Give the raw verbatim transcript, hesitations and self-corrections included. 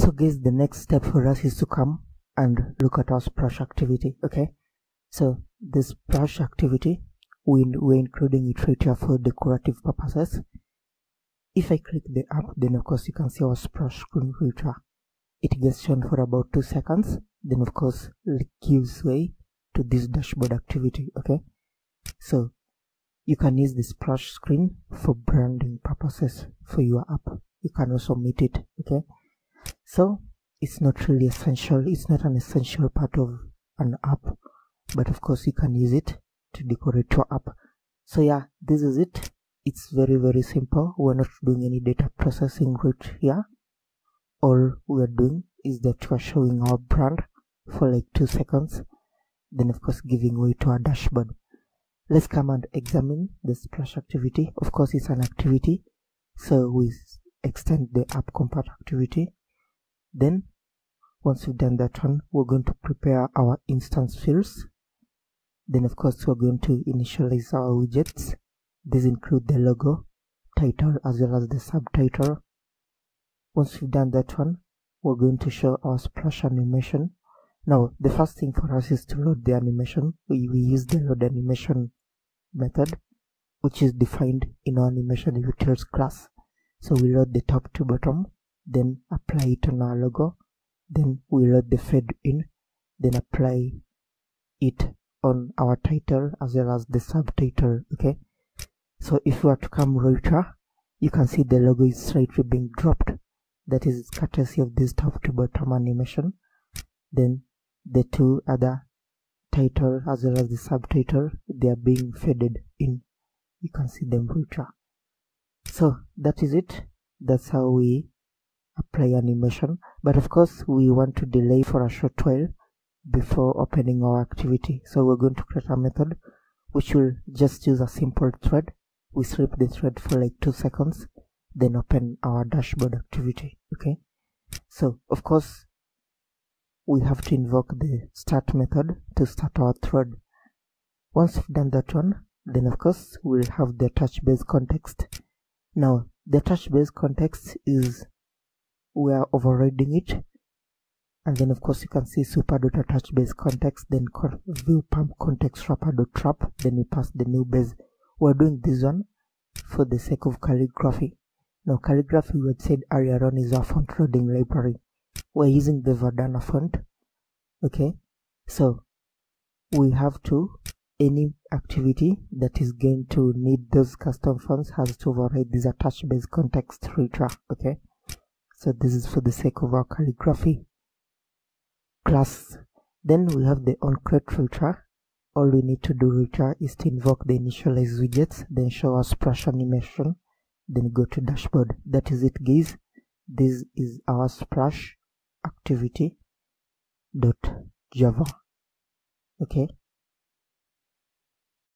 So guys, the next step for us is to come and look at our Sprush activity. Okay, so this Sprush activity, we, we're including it right here for decorative purposes. If I click the app, then of course you can see our Sprush screen right here. It gets shown for about two seconds, then of course it gives way to this dashboard activity. Okay, so you can use the Sprush screen for branding purposes for your app. You can also meet it. Okay, so it's not really essential, it's not an essential part of an app, but of course you can use it to decorate your app. So yeah, this is it. It's very very simple. We're not doing any data processing right here. All we're doing is that we're showing our brand for like two seconds, then of course giving way to our dashboard. Let's come and examine the Sprush activity. Of course it's an activity, so we extend the app compat activity. Then once we've done that one, we're going to prepare our instance fields. Then of course we're going to initialize our widgets. These include the logo, title, as well as the subtitle. Once we've done that one, we're going to show our Sprush animation. Now the first thing for us is to load the animation. We, we use the load animation method, which is defined in our animation utils class. So we load the top to bottom, then apply it on our logo, then we load the fade in, then apply it on our title as well as the subtitle. Okay, so if you were to come right here, you can see the logo is slightly being dropped. That is courtesy of this top to bottom animation. Then the two other title as well as the subtitle, they are being faded in. You can see them right here. So that is it. That's how we apply animation. But of course we want to delay for a short while before opening our activity. So we're going to create a method which will just use a simple thread. We sleep the thread for like two seconds, then open our dashboard activity. Okay, so of course we have to invoke the start method to start our thread. Once we've done that one, then of course we'll have the attach base context. Now the attach base context is, we are overriding it, and then of course you can see super.attach base context, then view pump context wrapper.trap, then we pass the new base. We're doing this one for the sake of calligraphy. Now calligraphy, we had said Arial is our font loading library. We're using the Verdana font. Okay, so we have to, any activity that is going to need those custom fonts has to override this attach base context right here. Okay, so this is for the sake of our calligraphy class. Then we have the onCreate filter. All we need to do right here is to invoke the initialize widgets, then show our Sprush animation, then go to dashboard. That is it guys. This is our Sprush activity dot java. Okay,